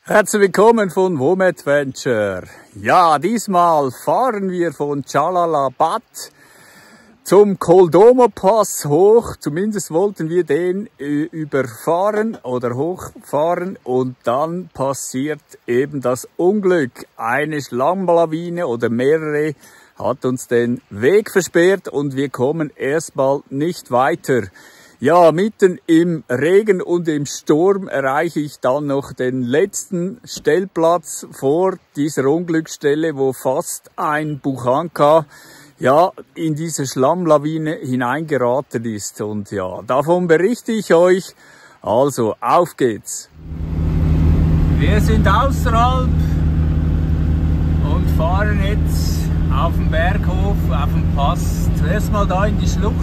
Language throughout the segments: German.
Herzlich willkommen von WOMadventure. Ja, diesmal fahren wir von Jalalabad zum Koldomo Pass hoch. Zumindest wollten wir den überfahren oder hochfahren und dann passiert eben das Unglück. Eine Schlammlawine oder mehrere hat uns den Weg versperrt und wir kommen erstmal nicht weiter. Ja, mitten im Regen und im Sturm erreiche ich dann noch den letzten Stellplatz vor dieser Unglücksstelle, wo fast ein Buchanka in diese Schlammlawine hineingeraten ist. Und ja, davon berichte ich euch. Also, auf geht's. Wir sind außerhalb und fahren jetzt auf dem Berghof, auf dem Pass. Zuerst mal da in die Schlucht.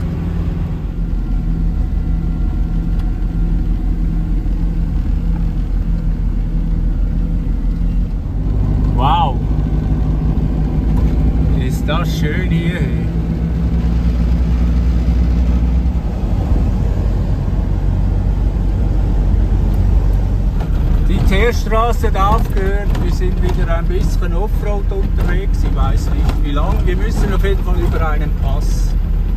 Wow, ist das schön hier. Die Teerstraße hat aufgehört, wir sind wieder ein bisschen Offroad unterwegs, ich weiß nicht wie lange, wir müssen auf jeden Fall über einen Pass.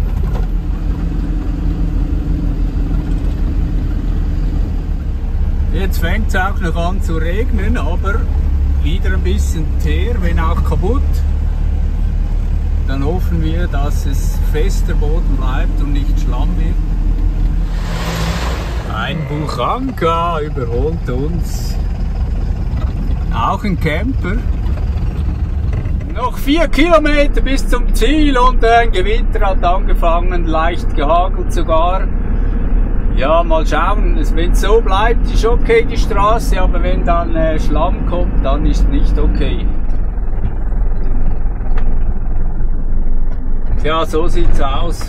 Jetzt fängt es auch noch an zu regnen, aber wieder ein bisschen Teer, wenn auch kaputt. Dann hoffen wir, dass es fester Boden bleibt und nicht Schlamm wird. Ein Buchanka überholt uns. Auch ein Camper. Noch 4 Kilometer bis zum Ziel und ein Gewitter hat angefangen, leicht gehagelt sogar. Ja, mal schauen, wenn es so bleibt, ist okay die Straße, aber wenn dann Schlamm kommt, dann ist nicht okay. Tja, so sieht's aus.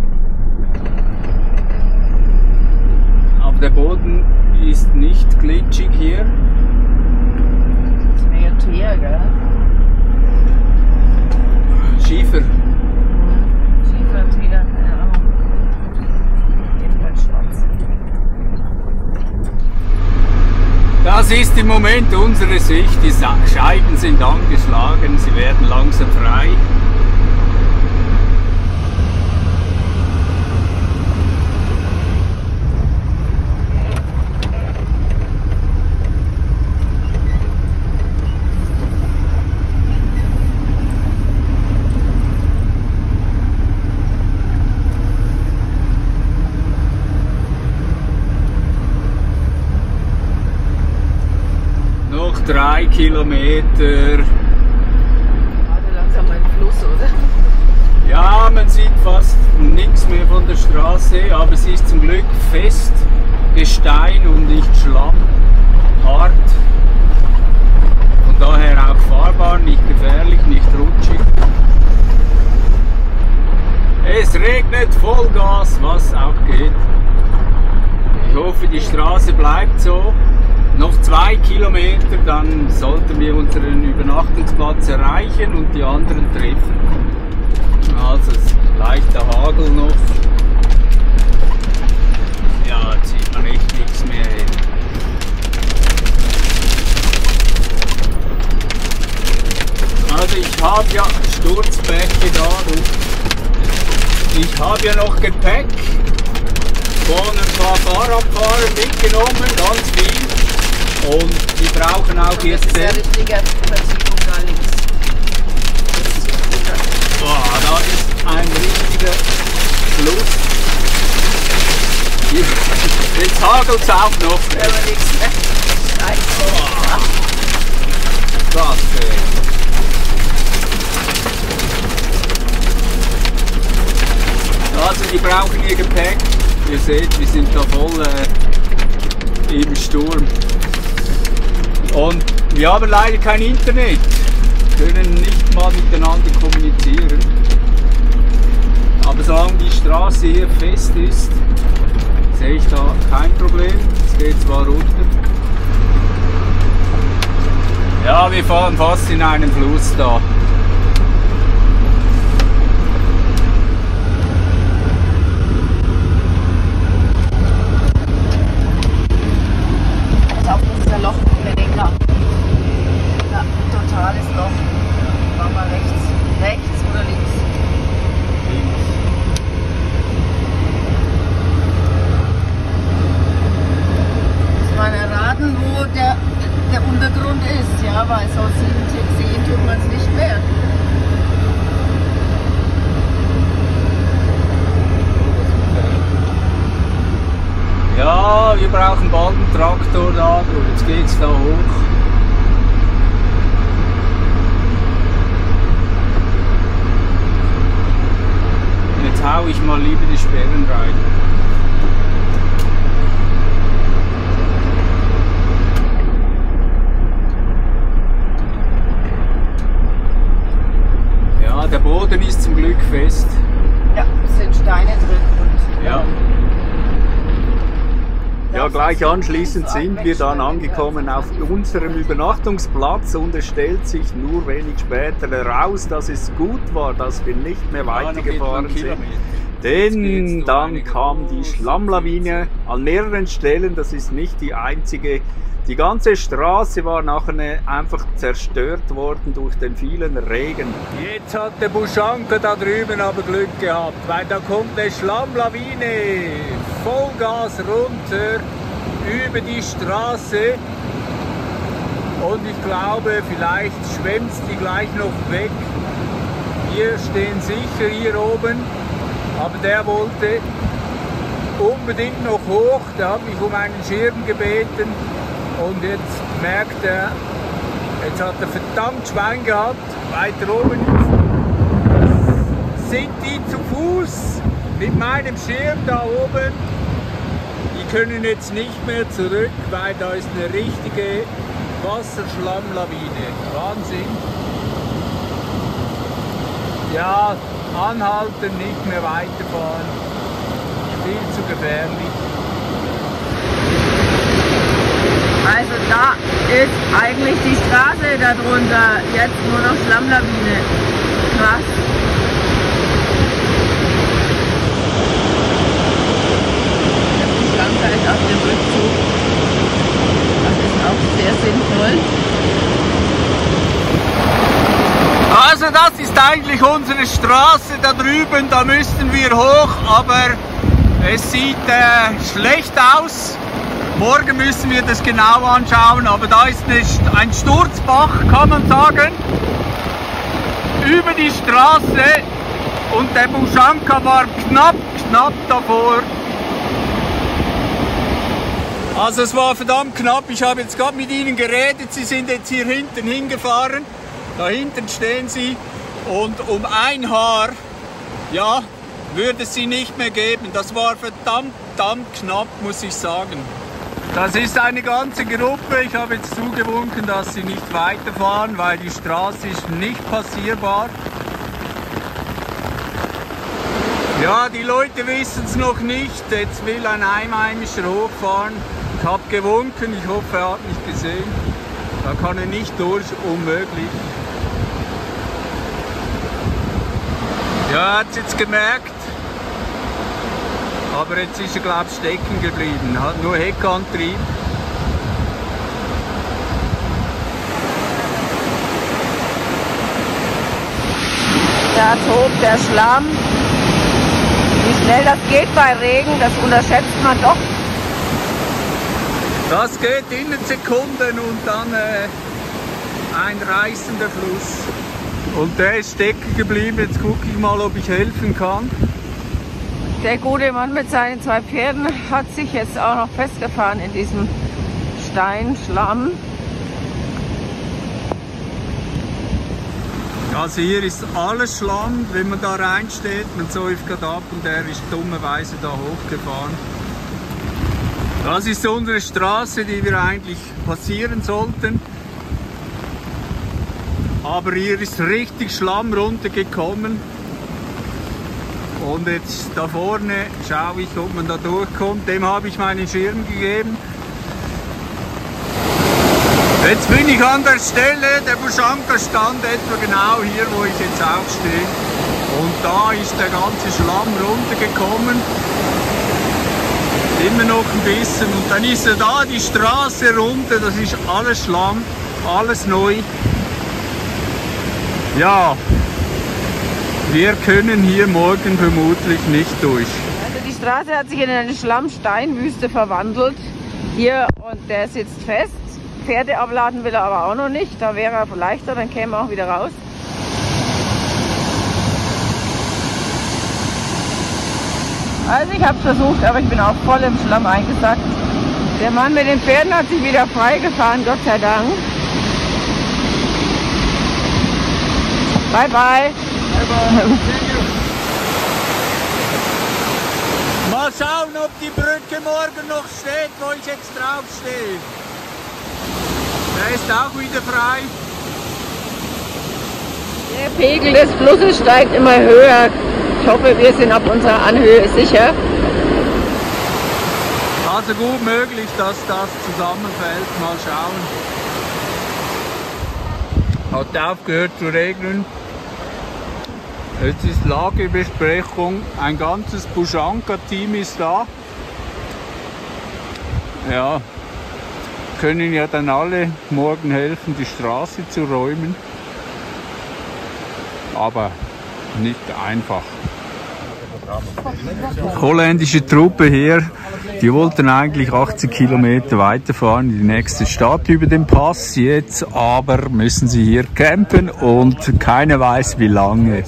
Aber der Boden ist nicht glitschig hier. Das ist mehr Teer, gell? Schiefer. Schiefer, Teer, ja. Das ist im Moment unsere Sicht. Die Scheiben sind angeschlagen, sie werden langsam frei. Noch 3 Kilometer. Gerade langsam ein Fluss, oder? Ja, man sieht fast nichts mehr von der Straße, aber sie ist zum Glück fest, Gestein und nicht Schlamm, hart. Von daher auch fahrbar, nicht gefährlich, nicht rutschig. Es regnet Vollgas, was auch geht. Ich hoffe, die Straße bleibt so. Noch 2 Kilometer, dann sollten wir unseren Übernachtungsplatz erreichen und die anderen treffen. Also leichter Hagel noch. Ja, jetzt sieht man echt nichts mehr hin. Also ich habe ja Sturzbäche da. Ich habe ja noch Gepäck von ein paar Fahrradfahrern mitgenommen, ganz viel. Und wir brauchen auch jetzt das ist der richtige Versiegelung da links. Boah, da ist ein richtiger Fluss. Jetzt hagelt es auch noch. Aber nichts mehr. Scheiße. Krass, ey. Also die brauchen ihr Gepäck. Ihr seht, wir sind da voll im Sturm. Und wir haben leider kein Internet, können nicht mal miteinander kommunizieren. Aber solange die Straße hier fest ist, sehe ich da kein Problem. Es geht zwar runter. Ja, wir fahren fast in einen Fluss da. Loch länger. Orten, wo der Untergrund ist, ja, weil so sehen tut man es nicht mehr. Ja, wir brauchen bald einen Traktor da, jetzt geht's da hoch. Jetzt hau ich mal lieber die Sperren rein. Ja, der Boden ist zum Glück fest. Ja, es sind Steine drin. Und ja. Ja, gleich anschließend sind wir dann angekommen auf unserem Übernachtungsplatz und es stellt sich nur wenig später heraus, dass es gut war, dass wir nicht mehr weitergefahren sind. Denn dann kam die Schlammlawine an mehreren Stellen, das ist nicht die einzige. Die ganze Straße war nachher einfach zerstört worden durch den vielen Regen. Jetzt hat der Buschanka da drüben aber Glück gehabt, weil da kommt eine Schlammlawine, Vollgas runter über die Straße. Und ich glaube, vielleicht schwemmt die gleich noch weg. Wir stehen sicher hier oben, aber der wollte unbedingt noch hoch, der hat mich um einen Schirm gebeten. Und jetzt merkt er, jetzt hat er verdammt Schwein gehabt, weiter oben sind die zu Fuß mit meinem Schirm da oben. Die können jetzt nicht mehr zurück, weil da ist eine richtige Wasserschlammlawine. Wahnsinn. Ja, anhalten, nicht mehr weiterfahren. Viel zu gefährlich. also da ist eigentlich die Straße darunter, jetzt nur noch Schlammlawine. Krass. Der Buschanka ist auf dem Rückzug. Das ist auch sehr sinnvoll. Also das ist eigentlich unsere Straße da drüben, da müssten wir hoch, aber es sieht schlecht aus. Morgen müssen wir das genau anschauen, aber da ist ein Sturzbach, kann man sagen, über die Straße und der Buschanka war knapp davor. Also es war verdammt knapp, ich habe jetzt gerade mit ihnen geredet, sie sind jetzt hier hinten hingefahren, da hinten stehen sie und um ein Haar, ja, würde es sie nicht mehr geben. Das war verdammt knapp, muss ich sagen. Das ist eine ganze Gruppe. Ich habe jetzt zugewunken, dass sie nicht weiterfahren, weil die Straße ist nicht passierbar. Ja, die Leute wissen es noch nicht. Jetzt will ein Einheimischer hochfahren. Ich habe gewunken, ich hoffe, er hat mich gesehen. Da kann er nicht durch, unmöglich. Ja, er hat es jetzt gemerkt. Aber jetzt ist er, glaube ich, stecken geblieben. Hat nur Heckantrieb. Da tobt der Schlamm. Wie schnell das geht bei Regen, das unterschätzt man doch. Das geht in Sekunden und dann ein reißender Fluss. Und der ist stecken geblieben. Jetzt gucke ich mal, ob ich helfen kann. Der gute Mann mit seinen 2 Pferden hat sich jetzt auch noch festgefahren in diesem Steinschlamm. Also hier ist alles Schlamm, wenn man da reinsteht, man säuft gerade ab und er ist dummerweise da hochgefahren. Das ist unsere Straße, die wir eigentlich passieren sollten. Aber hier ist richtig Schlamm runtergekommen. Und jetzt da vorne schaue ich, ob man da durchkommt. Dem habe ich meinen Schirm gegeben. Jetzt bin ich an der Stelle, der Buschanka stand etwa genau hier, wo ich jetzt auch stehe. Und da ist der ganze Schlamm runtergekommen. Immer noch ein bisschen. Und dann ist er da, die Straße runter, das ist alles Schlamm, alles neu. Ja. Wir können hier morgen vermutlich nicht durch. Also die Straße hat sich in eine Schlammsteinwüste verwandelt. hier und der sitzt fest. Pferde abladen will er aber auch noch nicht. Da wäre er leichter, dann käme er auch wieder raus. Also ich habe es versucht, aber ich bin auch voll im Schlamm eingesackt. Der Mann mit den Pferden hat sich wieder frei gefahren, Gott sei Dank. Bye bye. Bye bye. Mal schauen, ob die Brücke morgen noch steht, wo ich jetzt drauf stehe. Der ist auch wieder frei. Der Pegel des Flusses steigt immer höher. Ich hoffe, wir sind auf unserer Anhöhe sicher. Also gut möglich, dass das zusammenfällt. Mal schauen. Hat aufgehört zu regnen. Jetzt ist Lagebesprechung. Ein ganzes Buschanka-Team ist da. Ja, können ja dann alle morgen helfen, die Straße zu räumen. Aber nicht einfach. Holländische Truppe hier, die wollten eigentlich 80 Kilometer weiterfahren in die nächste Stadt über den Pass. Jetzt aber müssen sie hier campen und keiner weiß wie lange.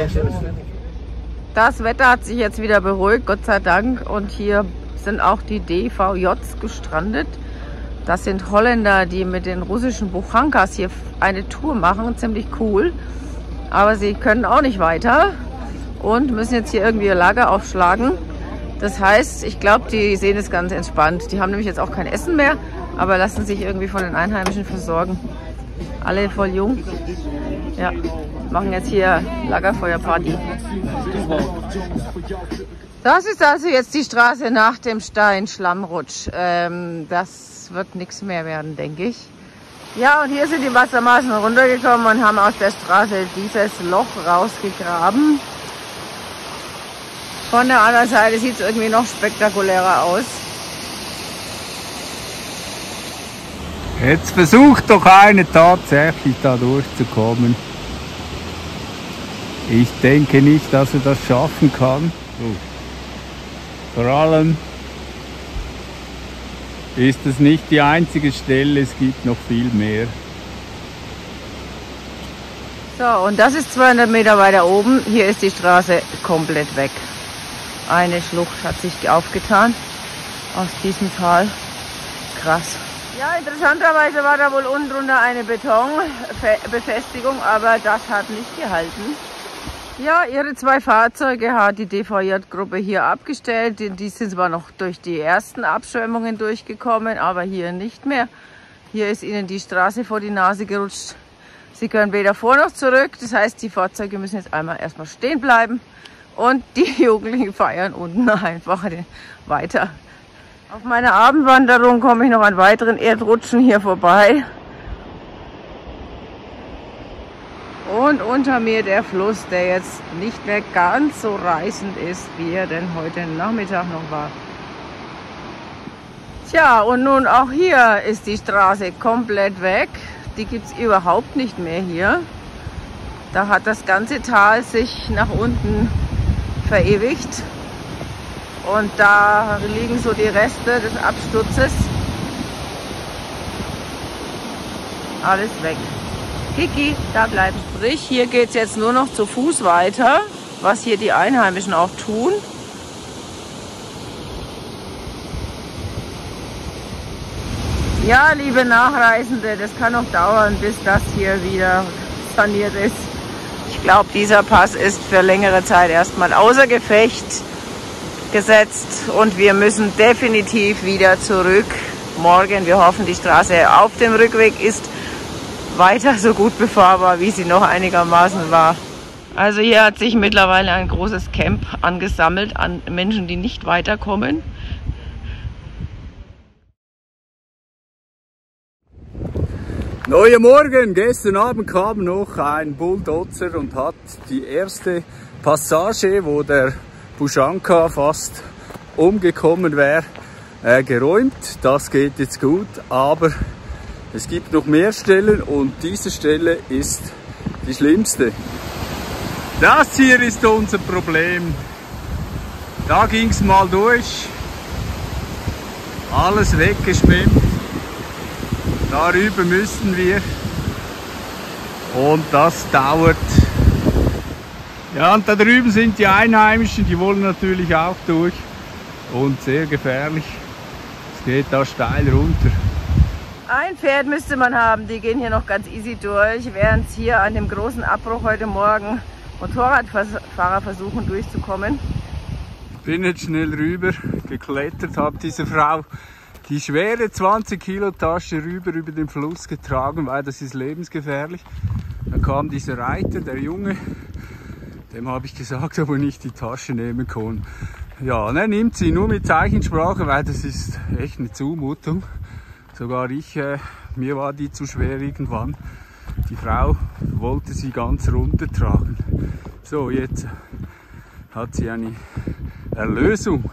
Das Wetter hat sich jetzt wieder beruhigt, Gott sei Dank. Und hier sind auch die DVJs gestrandet. Das sind Holländer, die mit den russischen Buchankas hier eine Tour machen, ziemlich cool. Aber sie können auch nicht weiter und müssen jetzt hier irgendwie ihr Lager aufschlagen. Das heißt, ich glaube, die sehen es ganz entspannt. Die haben nämlich jetzt auch kein Essen mehr, aber lassen sich irgendwie von den Einheimischen versorgen. Alle voll jung. Ja, machen jetzt hier Lagerfeuerparty. Das ist also jetzt die Straße nach dem Steinschlammrutsch. Das wird nichts mehr werden, denke ich. Ja, und hier sind die Wassermassen runtergekommen und haben aus der Straße dieses Loch rausgegraben. Von der anderen Seite sieht es irgendwie noch spektakulärer aus. Jetzt versucht doch einer tatsächlich da durchzukommen. Ich denke nicht, dass er das schaffen kann. Vor allem ist es nicht die einzige Stelle, es gibt noch viel mehr. So, und das ist 200 Meter weiter oben. Hier ist die Straße komplett weg. Eine Schlucht hat sich aufgetan aus diesem Tal. Krass. Ja, interessanterweise war da wohl unten drunter eine Betonbefestigung, aber das hat nicht gehalten. Ja, ihre 2 Fahrzeuge hat die DVJ-Gruppe hier abgestellt. Die sind zwar noch durch die ersten Abschwemmungen durchgekommen, aber hier nicht mehr. Hier ist ihnen die Straße vor die Nase gerutscht. Sie können weder vor noch zurück. Das heißt, die Fahrzeuge müssen jetzt erstmal stehen bleiben. Und die Jugendlichen feiern unten einfach weiter. Auf meiner Abendwanderung komme ich noch an weiteren Erdrutschen hier vorbei. Und unter mir der Fluss, der jetzt nicht mehr ganz so reißend ist, wie er denn heute Nachmittag noch war. Tja, und nun auch hier ist die Straße komplett weg. Die gibt es überhaupt nicht mehr hier. Da hat das ganze Tal sich nach unten verewigt. Und da liegen so die Reste des Absturzes. Alles weg. Kiki, da bleiben. Sprich, hier geht es jetzt nur noch zu Fuß weiter, was hier die Einheimischen auch tun. Ja, liebe Nachreisende, das kann noch dauern, bis das hier wieder saniert ist. Ich glaube, dieser Pass ist für längere Zeit erstmal außer Gefecht gesetzt und wir müssen definitiv wieder zurück. Morgen, wir hoffen, die Straße auf dem Rückweg ist weiter so gut befahrbar, wie sie noch einigermaßen war. Also hier hat sich mittlerweile ein großes Camp angesammelt an Menschen, die nicht weiterkommen. Neuer Morgen! Gestern Abend kam noch ein Bulldozer und hat die erste Passage, wo der Buschanka fast umgekommen wäre, geräumt. Das geht jetzt gut, aber es gibt noch mehr Stellen und diese Stelle ist die schlimmste. Das hier ist unser Problem. Da ging es mal durch Alles weggeschwemmt. Darüber müssen wir. Und das dauert. Ja, und da drüben sind die Einheimischen, die wollen natürlich auch durch. Und sehr gefährlich. Es geht da steil runter. Ein Pferd müsste man haben, die gehen hier noch ganz easy durch, während hier an dem großen Abbruch heute Morgen Motorradfahrer versuchen durchzukommen. Ich bin jetzt schnell rüber geklettert, habe diese Frau die schwere 20 Kilo Tasche rüber über den Fluss getragen, weil das ist lebensgefährlich. Dann kam dieser Reiter, der Junge, dem habe ich gesagt, ob er nicht die Tasche nehmen kann. Ja, und er nimmt sie nur mit Zeichensprache, weil das ist echt eine Zumutung. Sogar ich, mir war die zu schwer irgendwann. Die Frau wollte sie ganz runtertragen. So, jetzt hat sie eine Erlösung.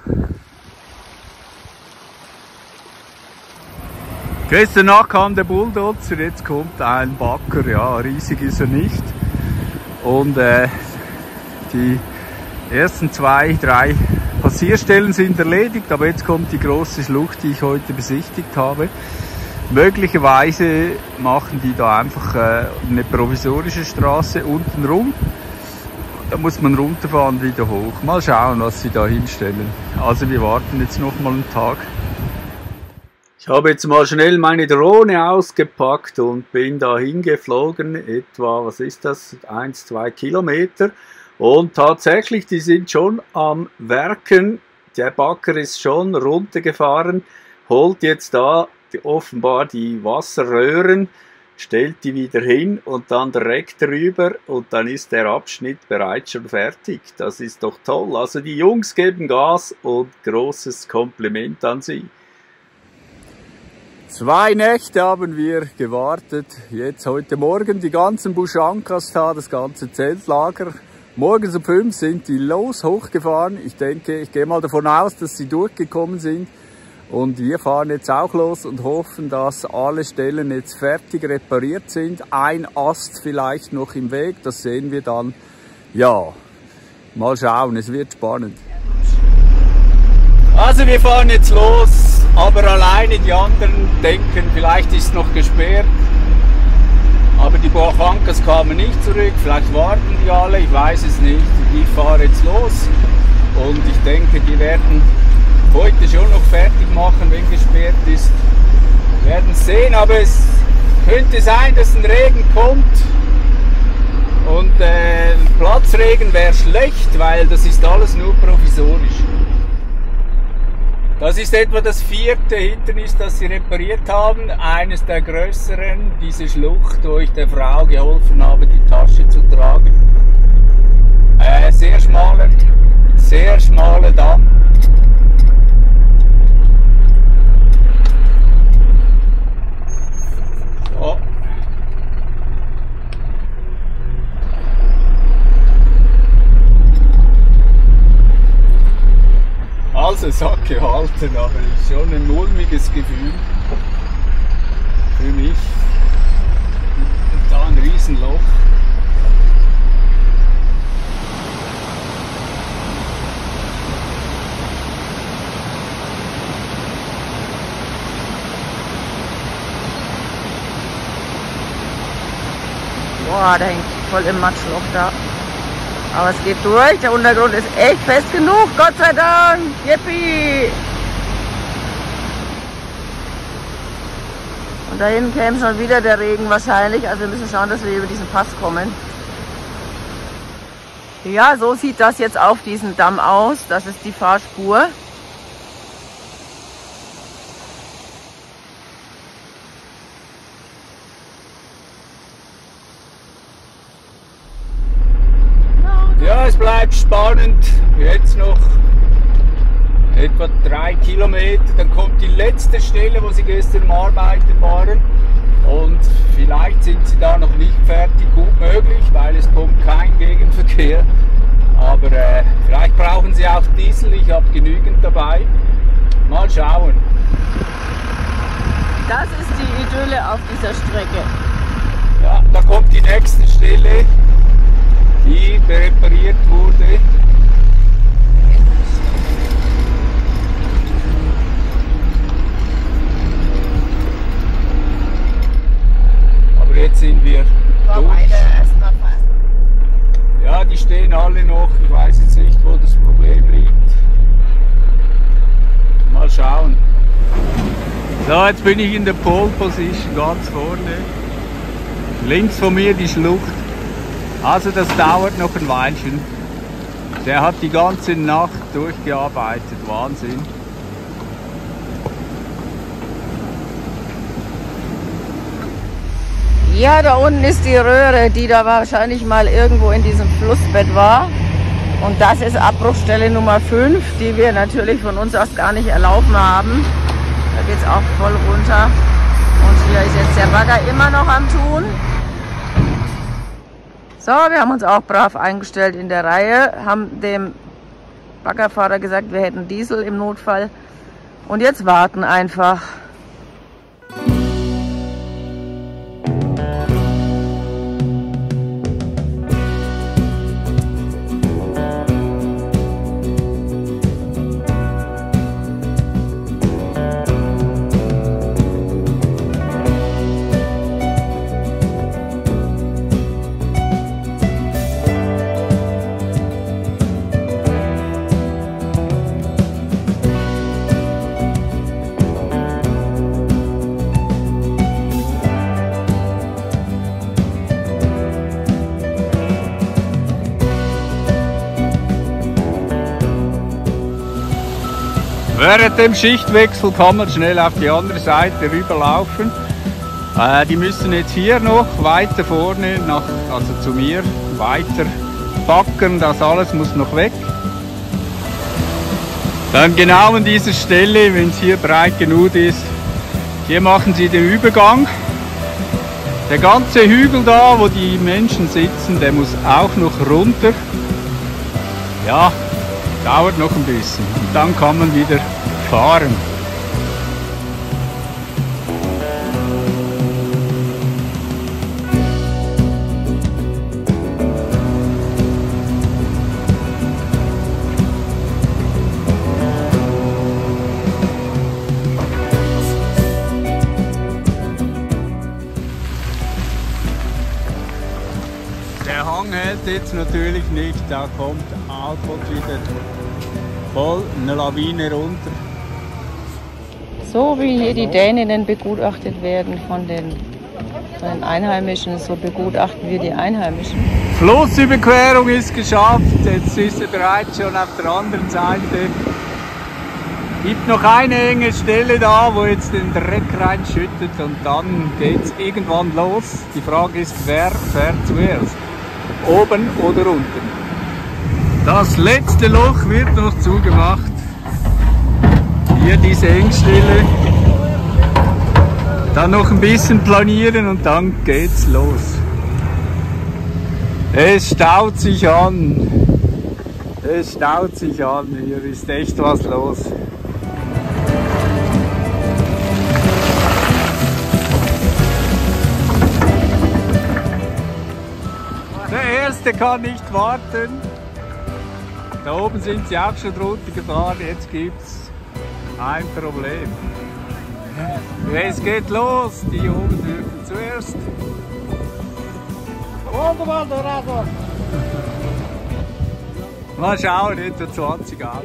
Gestern Nacht kam der Bulldozer, jetzt kommt ein Bagger. Ja, riesig ist er nicht. Und die ersten 2, 3 Passierstellen sind erledigt, aber jetzt kommt die große Schlucht, die ich heute besichtigt habe. Möglicherweise machen die da einfach eine provisorische Straße unten rum. Da muss man runterfahren, wieder hoch. Mal schauen, was sie da hinstellen. Also wir warten jetzt noch mal einen Tag. Ich habe jetzt mal schnell meine Drohne ausgepackt und bin da hingeflogen. Etwa, was ist das? 1, 2 Kilometer. Und tatsächlich, die sind schon am Werken. Der Bagger ist schon runtergefahren, holt jetzt da offenbar die Wasserröhren, stellt die wieder hin und dann direkt rüber und dann ist der Abschnitt bereits schon fertig. Das ist doch toll. Also die Jungs geben Gas und großes Kompliment an sie. 2 Nächte haben wir gewartet. Jetzt heute Morgen die ganzen Buschankas da, das ganze Zeltlager. Morgens um 5 sind die hochgefahren. Ich denke, ich gehe mal davon aus, dass sie durchgekommen sind. Und wir fahren jetzt auch los und hoffen, dass alle Stellen jetzt fertig repariert sind. Ein Ast vielleicht noch im Weg, das sehen wir dann. Ja, mal schauen, es wird spannend. Also wir fahren jetzt los, aber alleine. Die anderen denken, vielleicht ist es noch gesperrt. Aber die Buachankas kamen nicht zurück, vielleicht warten die alle, ich weiß es nicht. Ich fahre jetzt los und ich denke, die werden heute schon noch fertig machen, wenn gesperrt ist. Wir werden es sehen, aber es könnte sein, dass ein Regen kommt. Und Platzregen wäre schlecht, weil das ist alles nur provisorisch. Das ist etwa das 4. Hindernis, das sie repariert haben. Eines der größeren, diese Schlucht, wo ich der Frau geholfen habe, die Tasche zu tragen. Sehr schmaler Damm. So. Also es hat gehalten, aber es ist schon ein mulmiges Gefühl für mich. Und da ein Riesenloch. Boah, der hängt voll im Matschloch da. Aber es geht durch, der Untergrund ist echt fest genug, Gott sei Dank, yippie! Und da hinten käme schon wieder der Regen wahrscheinlich, also wir müssen schauen, dass wir über diesen Pass kommen. Ja, so sieht das jetzt auf diesem Damm aus, das ist die Fahrspur. Ja, es bleibt spannend. Jetzt noch etwa 3 Kilometer. Dann kommt die letzte Stelle, wo sie gestern am Arbeiten waren. Und vielleicht sind sie da noch nicht fertig. Gut möglich, weil es kommt kein Gegenverkehr. Aber vielleicht brauchen sie auch Diesel. Ich habe genügend dabei. Mal schauen. Das ist die Idylle auf dieser Strecke. Ja, da kommt die nächste Stelle, die repariert wurde. jetzt sind wir durch. Ja, die stehen alle noch. Ich weiß jetzt nicht, wo das Problem liegt. Mal schauen. So, jetzt bin ich in der Pole Position ganz vorne. Links von mir die Schlucht. Also das dauert noch ein Weilchen. Der hat die ganze Nacht durchgearbeitet. Wahnsinn. Ja, da unten ist die Röhre, die da wahrscheinlich mal irgendwo in diesem Flussbett war. Und das ist Abbruchstelle Nummer 5, die wir natürlich von uns aus gar nicht erlaufen haben. Da geht es auch voll runter. Und hier ist jetzt der Bagger immer noch am Tun. So, wir haben uns auch brav eingestellt in der Reihe, haben dem Baggerfahrer gesagt, wir hätten Diesel im Notfall. Und jetzt warten einfach. Während dem Schichtwechsel kann man schnell auf die andere Seite rüberlaufen. Die müssen jetzt hier noch weiter vorne, also zu mir, weiter backen. Das alles muss noch weg. Dann genau an dieser Stelle, wenn es hier breit genug ist, hier machen sie den Übergang. Der ganze Hügel da, wo die Menschen sitzen, der muss auch noch runter. Ja, dauert noch ein bisschen. Und dann kann man wieder fahren. Der Hang hält jetzt natürlich nicht, da kommt Alpot wieder voll eine Lawine runter. So wie hier die Däninnen begutachtet werden von den Einheimischen, so begutachten wir die Einheimischen. Flussüberquerung ist geschafft, jetzt ist er bereits schon auf der anderen Seite. Gibt noch eine enge Stelle da, wo jetzt den Dreck reinschüttet und dann geht es irgendwann los. Die Frage ist, wer fährt zuerst? Oben oder unten? Das letzte Loch wird noch zugemacht. Hier diese Engstelle. Dann noch ein bisschen planieren und dann geht's los. Es staut sich an. Es staut sich an. Hier ist echt was los. Der erste kann nicht warten. Da oben sind sie auch schon drunter gefahren. Jetzt gibt's ein Problem. Es geht los. Die oben dürfen zuerst. Mal schauen, etwa 20 Autos.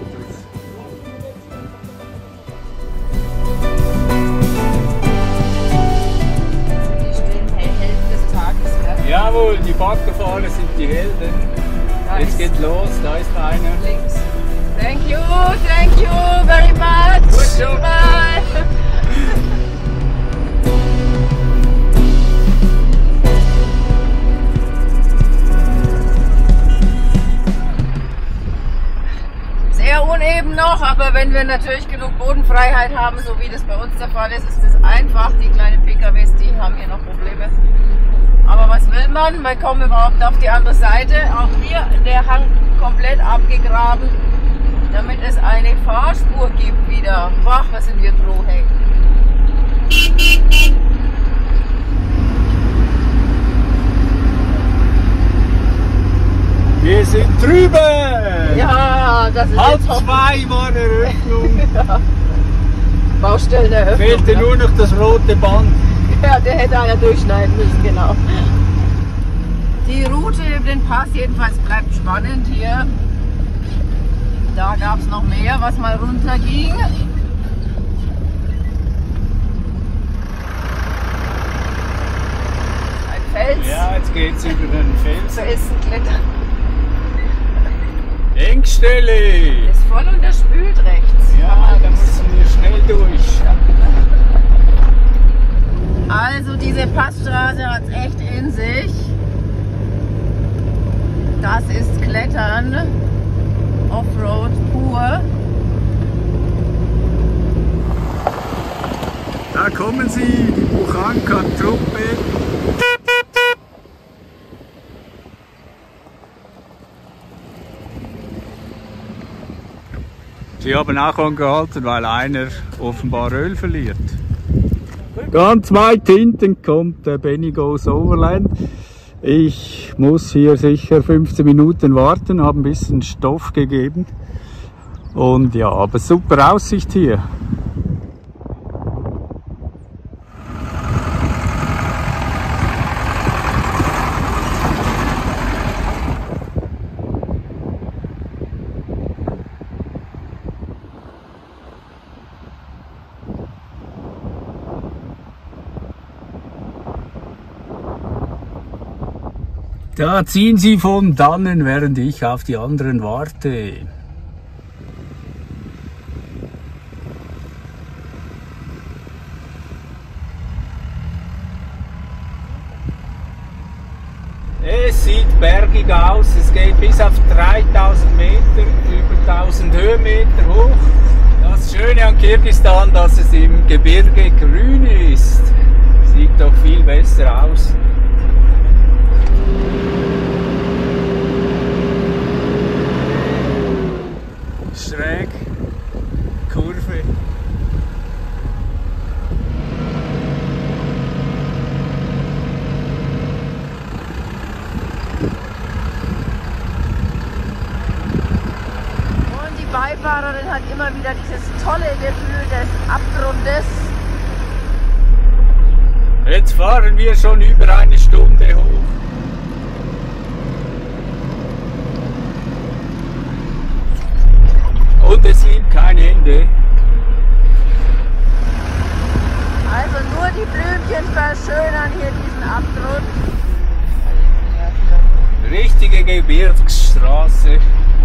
Die stehen Helden des Tages, gell? Jawohl, die Baggerfahrer sind die Helden. Jetzt geht los, da ist einer. Links. Thank you very much. Good job. Bye. Sehr uneben noch, aber wenn wir natürlich genug Bodenfreiheit haben, so wie das bei uns der Fall ist, ist es einfach. Die kleinen PKWs, die haben hier noch Probleme. Aber was will man? Wir kommen überhaupt auf die andere Seite. Auch hier der Hang komplett abgegraben, damit es eine Fahrspur gibt wieder. Wach, was sind wir Drohhängen. Wir sind drüben! Ja, das ist Halb jetzt hoffentlich- 2 war Eröffnung. ja. Baustelleneröffnung. Fehlte nur noch das rote Band. Ja, der hätte einer durchschneiden müssen, genau. Die Route über den Pass jedenfalls bleibt spannend hier. Da gab es noch mehr, was mal runter ging. Ein Fels. Ja, jetzt geht's über den Felsen. Felsenklettern. Engstelle! Ist voll unterspült rechts. Ja, da müssen wir schnell durch. Also diese Passstraße hat es echt in sich. Das ist Klettern. Offroad pur. Da kommen sie, die Buchanka-Truppe. Sie haben auch angehalten, weil einer offenbar Öl verliert. Ganz weit hinten kommt der Benny Goes Overland. Ich muss hier sicher 15 Minuten warten, habe ein bisschen Stoff gegeben. Und ja, aber super Aussicht hier. Da ziehen sie von dannen, während ich auf die anderen warte. Es sieht bergig aus, es geht bis auf 3000 Meter, über 1000 Höhenmeter hoch. Das Schöne an Kirgisistan, dass es im Gebirge grün ist. Sieht doch viel besser aus. Schräg, Kurve. Und die Beifahrerin hat immer wieder dieses tolle Gefühl des Abgrundes. Jetzt fahren wir schon über eine Stunde hoch. Und es gibt kein Ende. Also nur die Blümchen verschönern hier diesen Abgrund. Richtige Gebirgsstraße.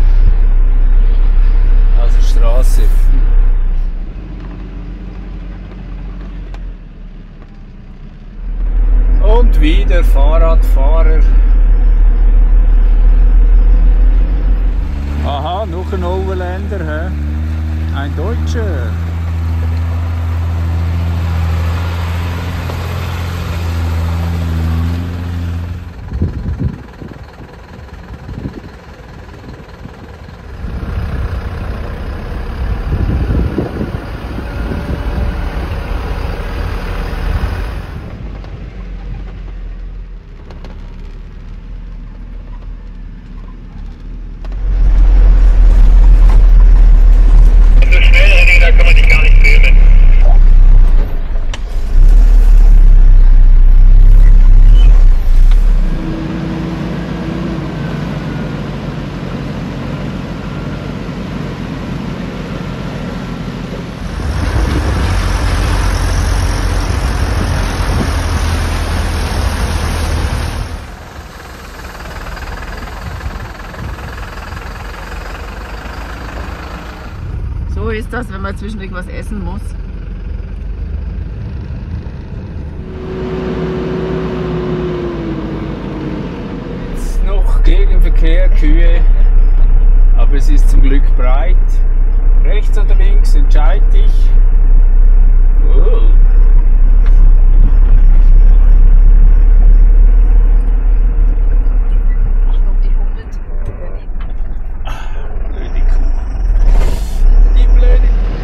Also Straße. Und wieder Fahrradfahrer. Aha, noch ein Overlander, hä? Ein Deutscher. So ist das, wenn man zwischendurch was essen muss. Jetzt noch Gegenverkehr, Kühe, aber es ist zum Glück breit. Rechts oder links, entscheid dich. Oh. Achtung, die Hunde. Blöde Kuh. Die blöde.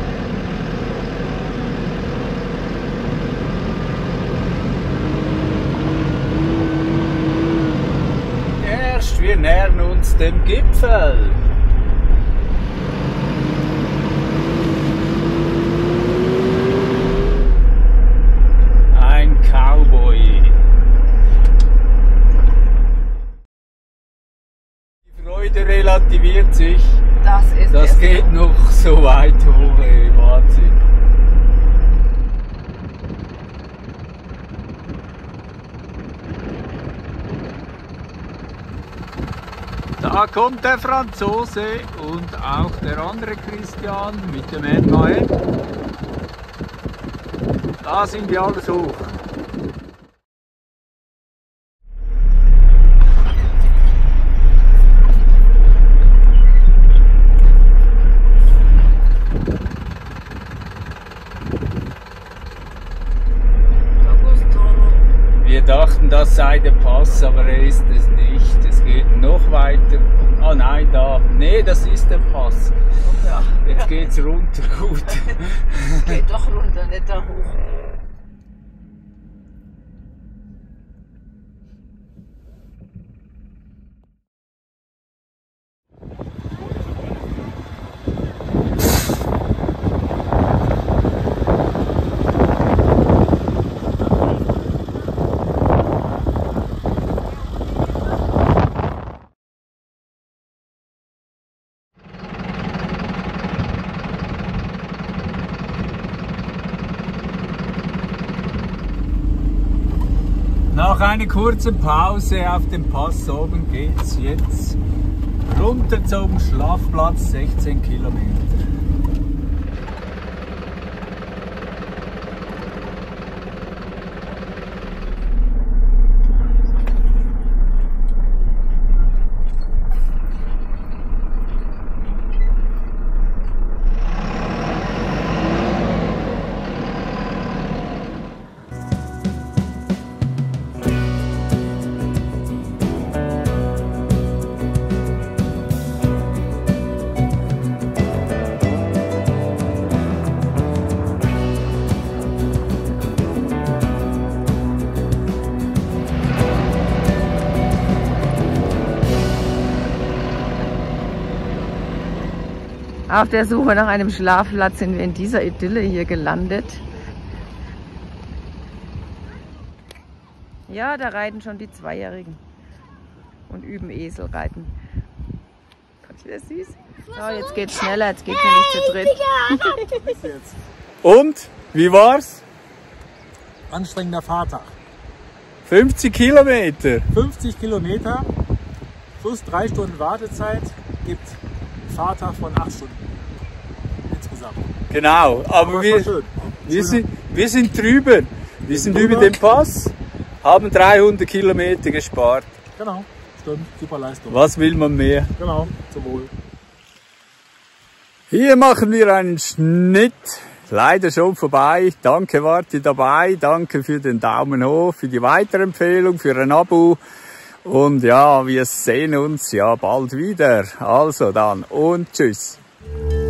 Erst, wir nähern uns dem Gipfel. Ein sich. Das es. geht noch so weit hoch, ey, Wahnsinn. Da kommt der Franzose und auch der andere Christian mit dem MAN. Da sind die alles hoch. Wir dachten, das sei der Pass, aber er ist es nicht. Es geht noch weiter. Ah nein, da. Nee, das ist der Pass. Ja. Jetzt geht's runter, gut. Es geht doch runter, nicht da hoch. Nach einer kurzen Pause auf dem Pass oben geht's jetzt runter zum Schlafplatz, 16 Kilometer. Auf der Suche nach einem Schlafplatz sind wir in dieser Idylle hier gelandet. Ja, da reiten schon die Zweijährigen und üben Eselreiten. Ist das süß? So, jetzt geht's schneller, jetzt geht's nämlich zu dritt. Und? Wie war's? Anstrengender Fahrtag. 50 Kilometer. 50 Kilometer plus 3 Stunden Wartezeit gibt einen Fahrtag von 8 Stunden insgesamt. Genau, aber wir sind drüben. Wir sind über den Pass, haben 300 Kilometer gespart. Genau, stimmt, super Leistung. Was will man mehr? Genau, zum Wohl. Hier machen wir einen Schnitt. Leider schon vorbei. Danke, wart ihr dabei. Danke für den Daumen hoch, für die Weiterempfehlung, für ein Abo. Und ja, wir sehen uns ja bald wieder. Also dann und tschüss.